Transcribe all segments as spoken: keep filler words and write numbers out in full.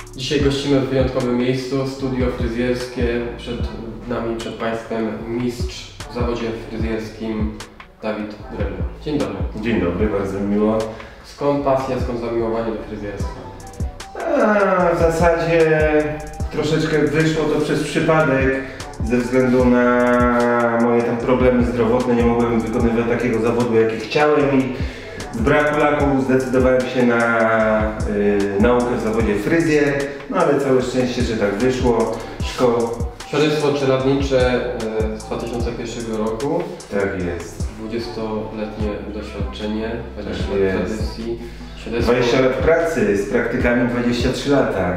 Dzisiaj gościmy w wyjątkowym miejscu, studio fryzjerskie. Przed nami, przed Państwem mistrz w zawodzie fryzjerskim Dawid Drello. Dzień dobry. Dzień dobry, bardzo miło. Skąd pasja, skąd zamiłowanie do fryzjerstwa? A, w zasadzie troszeczkę wyszło to przez przypadek. Ze względu na moje tam problemy zdrowotne nie mogłem wykonywać takiego zawodu, jaki chciałem i z braku laku zdecydowałem się na y, naukę w zawodzie fryzjer, no ale całe szczęście, że tak wyszło. Szko... Świadectwo czeladnicze z dwa tysiące pierwszego roku. Tak jest. dwudziestoletnie doświadczenie, dwadzieścia tak lat tradycji. Świadectwo... dwadzieścia lat pracy, z praktykami dwadzieścia trzy lata.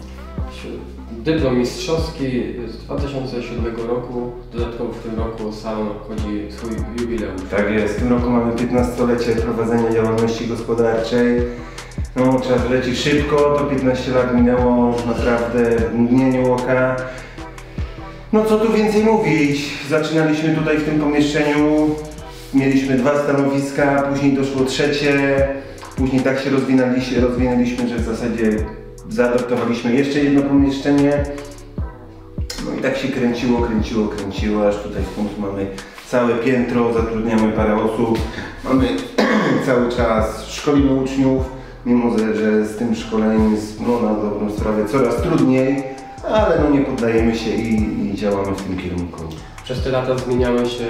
Dyplom mistrzowski z dwa tysiące siódmego roku, dodatkowo w tym roku salon obchodzi swój jubileusz. Tak jest, w tym roku mamy piętnastolecie prowadzenia działalności gospodarczej. No, czas leci szybko, to piętnaście lat minęło naprawdę w mgnieniu oka. No co tu więcej mówić, zaczynaliśmy tutaj w tym pomieszczeniu, mieliśmy dwa stanowiska, później doszło trzecie, później tak się rozwinęliśmy, rozwinęliśmy, że w zasadzie zaadaptowaliśmy jeszcze jedno pomieszczenie. No i tak się kręciło, kręciło, kręciło, aż tutaj w końcu mamy całe piętro, zatrudniamy parę osób, mamy cały czas, szkolimy uczniów, mimo że z tym szkoleniem jest no, na dobrą sprawę coraz trudniej, ale no nie poddajemy się i, i działamy w tym kierunku. Przez te lata zmieniały się,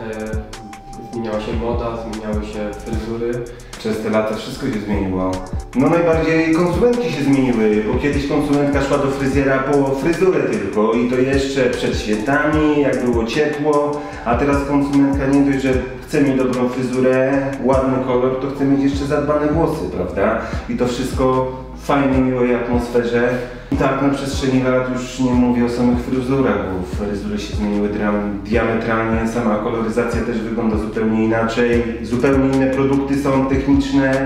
e, zmieniała się moda, zmieniały się fryzury. Przez te lata wszystko się zmieniło. No najbardziej konsumentki się zmieniły, bo kiedyś konsumentka szła do fryzjera po fryzurę tylko i to jeszcze przed świętami, jak było ciepło, a teraz konsumentka nie dość, że chce mieć dobrą fryzurę, ładny kolor, to chce mieć jeszcze zadbane włosy, prawda? I to wszystko w fajnej, miłej atmosferze. I tak na przestrzeni lat już nie mówię o samych fryzurach, bo fryzury się zmieniły diametralnie, sama koloryzacja też wygląda zupełnie inaczej, zupełnie inne produkty są techniczne,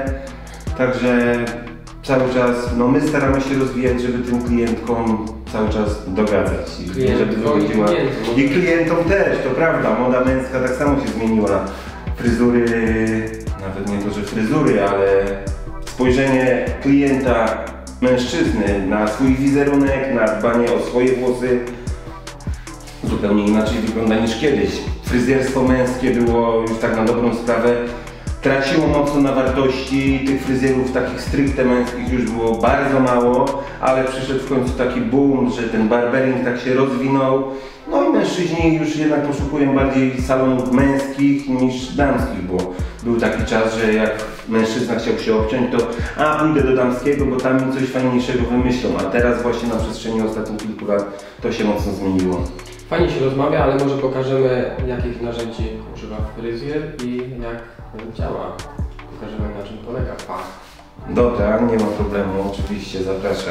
także cały czas, no my staramy się rozwijać, żeby tym klientkom cały czas dogadzać i Klient, żeby wychodziła. klientów. I klientom też, to prawda, moda męska tak samo się zmieniła. Fryzury, nawet nie to, że fryzury, ale spojrzenie klienta mężczyzny na swój wizerunek, na dbanie o swoje włosy zupełnie inaczej wygląda niż kiedyś. Fryzjerstwo męskie było już tak na dobrą sprawę, traciło mocno na wartości, tych fryzjerów takich stricte męskich już było bardzo mało, ale przyszedł w końcu taki boom, że ten barbering tak się rozwinął. No i mężczyźni już jednak poszukują bardziej salonów męskich niż damskich, bo był taki czas, że jak mężczyzna chciał się obciąć, to a pójdę do damskiego, bo tam mi coś fajniejszego wymyślą, a teraz właśnie na przestrzeni ostatnich kilku lat to się mocno zmieniło. Fajnie się rozmawia, ale może pokażemy, jakich narzędzi używa fryzjer i jak działa. Pokażemy, na czym polega fach. Dobra, nie ma problemu, oczywiście, zapraszam.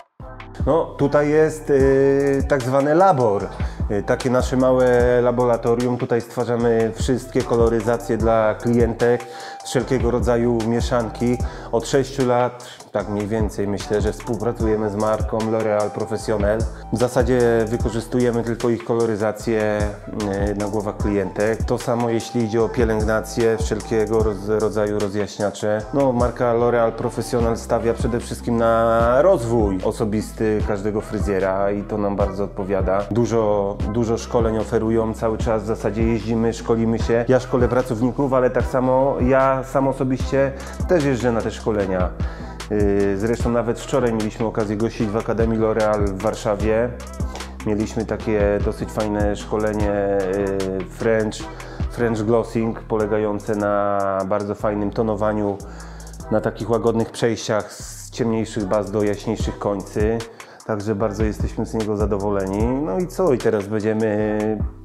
No tutaj jest y, tak zwany labor, y, takie nasze małe laboratorium. Tutaj stwarzamy wszystkie koloryzacje dla klientek, wszelkiego rodzaju mieszanki. Od sześciu lat, tak mniej więcej myślę, że współpracujemy z marką L'Oréal Professionnel. W zasadzie wykorzystujemy tylko ich koloryzację y, na głowach klientek. To samo jeśli idzie o pielęgnację, wszelkiego roz, rodzaju rozjaśniacze. No, marka L'Oréal Professionnel stawia przede wszystkim na rozwój osobisty każdego fryzjera i to nam bardzo odpowiada. Dużo, dużo szkoleń oferują, cały czas w zasadzie jeździmy, szkolimy się. Ja szkolę pracowników, ale tak samo ja sam osobiście też jeżdżę na te szkolenia. Zresztą nawet wczoraj mieliśmy okazję gościć w Akademii L'Oréal w Warszawie. Mieliśmy takie dosyć fajne szkolenie French, French Glossing, polegające na bardzo fajnym tonowaniu, na takich łagodnych przejściach z ciemniejszych baz do jaśniejszych końcy. Także bardzo jesteśmy z niego zadowoleni. No i co? I teraz będziemy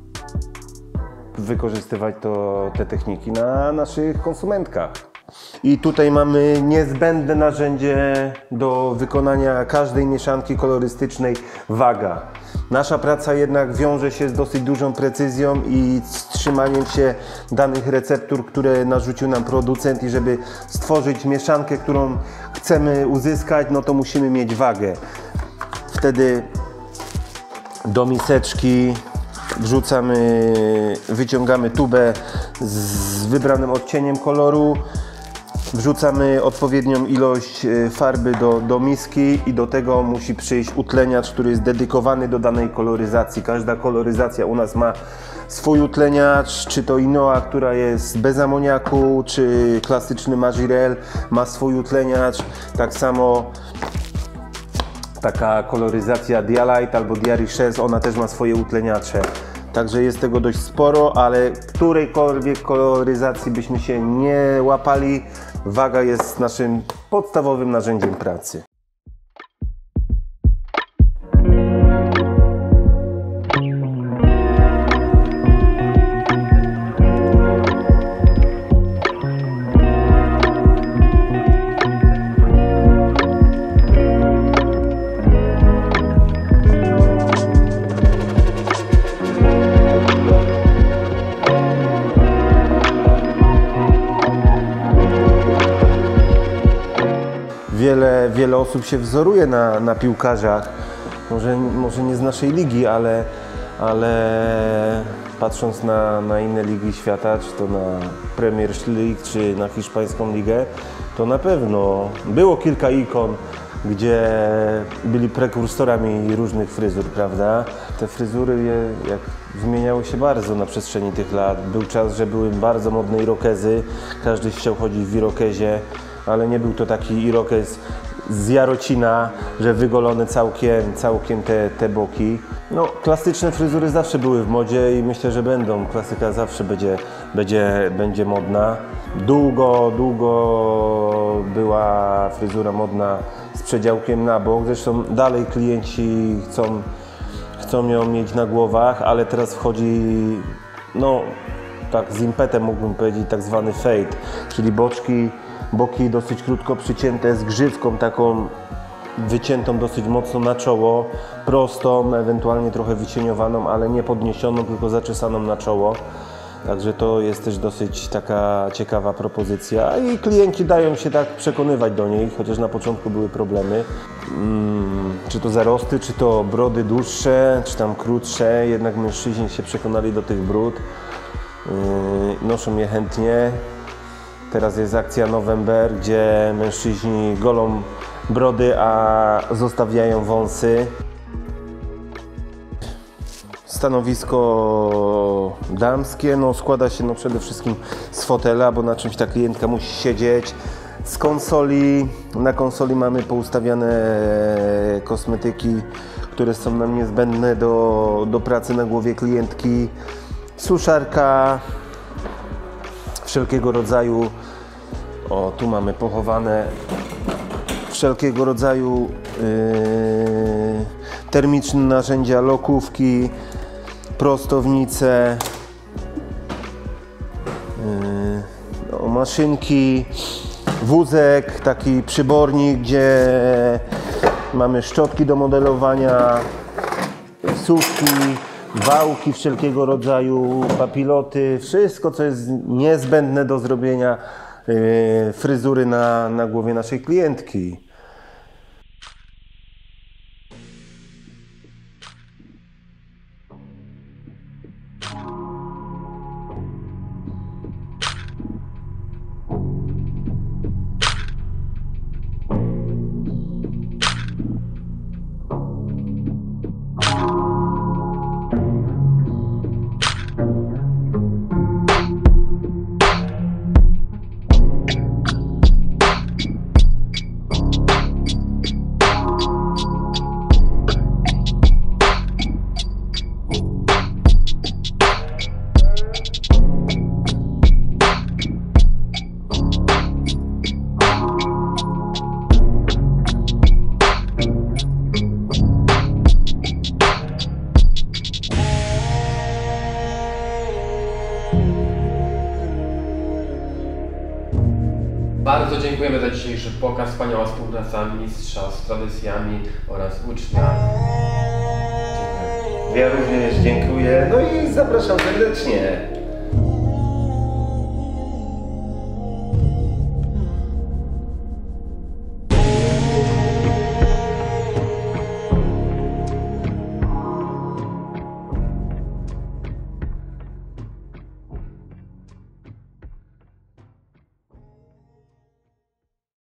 wykorzystywać to, te techniki na naszych konsumentkach. I tutaj mamy niezbędne narzędzie do wykonania każdej mieszanki kolorystycznej – waga. Nasza praca jednak wiąże się z dosyć dużą precyzją i z trzymaniem się danych receptur, które narzucił nam producent, i żeby stworzyć mieszankę, którą chcemy uzyskać, no to musimy mieć wagę. Wtedy do miseczki wrzucamy, wyciągamy tubę z wybranym odcieniem koloru, Wrzucamy odpowiednią ilość farby do, do miski i do tego musi przyjść utleniacz, który jest dedykowany do danej koloryzacji. Każda koloryzacja u nas ma swój utleniacz, czy to Inoa, która jest bez amoniaku, czy klasyczny Majirel ma swój utleniacz. Tak samo taka koloryzacja Dialight albo Diarichesse, ona też ma swoje utleniacze. Także jest tego dość sporo, ale którejkolwiek koloryzacji byśmy się nie łapali, waga jest naszym podstawowym narzędziem pracy. Wiele, wiele osób się wzoruje na, na piłkarzach, może, może nie z naszej ligi, ale, ale patrząc na, na inne ligi świata, czy to na Premier League, czy na hiszpańską ligę, to na pewno było kilka ikon, gdzie byli prekursorami różnych fryzur, prawda? Te fryzury jak zmieniały się bardzo na przestrzeni tych lat. Był czas, że były bardzo modne irokezy, każdy chciał chodzić w irokezie, ale nie był to taki irokez z Jarocina, że wygolone całkiem, całkiem te, te boki. No, klasyczne fryzury zawsze były w modzie i myślę, że będą. Klasyka zawsze będzie, będzie, będzie modna. Długo, długo była fryzura modna z przedziałkiem na bok. Zresztą dalej klienci chcą, chcą ją mieć na głowach, ale teraz wchodzi, no tak z impetem mógłbym powiedzieć, tak zwany fade, czyli boczki, boki dosyć krótko przycięte z grzywką taką wyciętą dosyć mocno na czoło, prostą, ewentualnie trochę wycieniowaną, ale nie podniesioną, tylko zaczesaną na czoło. Także to jest też dosyć taka ciekawa propozycja i klienci dają się tak przekonywać do niej, chociaż na początku były problemy. Hmm, czy to zarosty, czy to brody dłuższe, czy tam krótsze, jednak mężczyźni się przekonali do tych bród. Yy, noszą je chętnie. Teraz jest akcja November, gdzie mężczyźni golą brody, a zostawiają wąsy. Stanowisko damskie no, składa się no, przede wszystkim z fotela, bo na czymś ta klientka musi siedzieć. Z konsoli, na konsoli mamy poustawiane kosmetyki, które są nam niezbędne do, do pracy na głowie klientki. Suszarka wszelkiego rodzaju. O, tu mamy pochowane wszelkiego rodzaju yy, termiczne narzędzia, lokówki, prostownice, yy, no, maszynki, wózek, taki przybornik, gdzie mamy szczotki do modelowania, wsówki, wałki wszelkiego rodzaju, papiloty, wszystko co jest niezbędne do zrobienia yy, fryzury na, na głowie naszej klientki. Bardzo dziękujemy za dzisiejszy pokaz, wspaniała współpraca mistrza z tradycjami oraz ucznia. Dziękuję. Ja również dziękuję, no i zapraszam serdecznie.